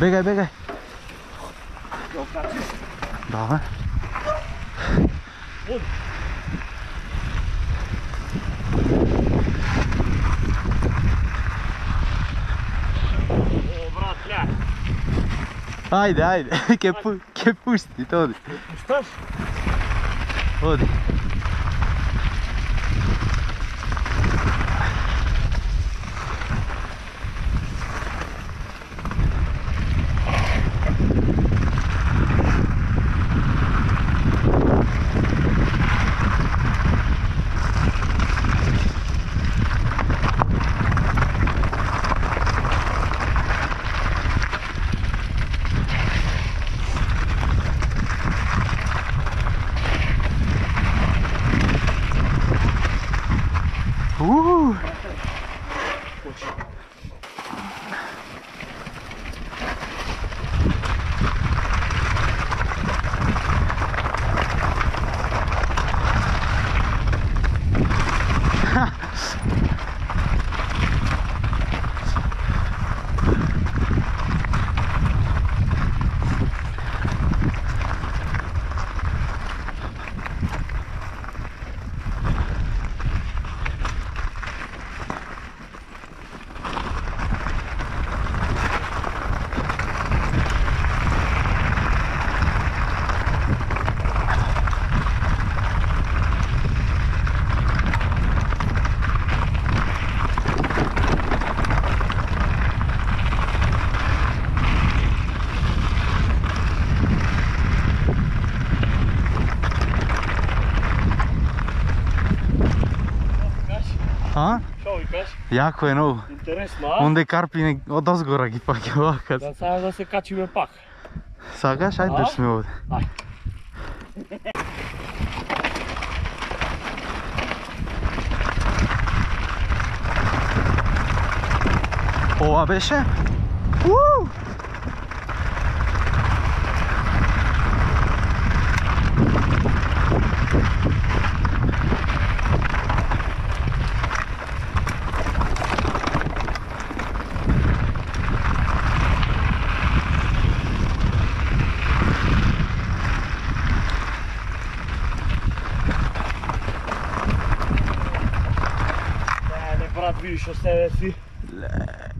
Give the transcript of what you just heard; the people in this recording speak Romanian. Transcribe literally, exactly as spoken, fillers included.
Begaj, begaj. Da. Bun. O, brat, pleacă. Ajde, ajde. Ke, pu, ke pustit, odi. Puštaš? Odi. Uuu! A? Šta uikaš? Jako je novo. Interesno, a? Onda je karpine od ozgora gi pak je ovakac. Da sam da se kačim u pah. Sagaš? Ajde drž me ovdje. Ajde. Ova beše? Uuu! Brat, vidiš o sebe si. Le.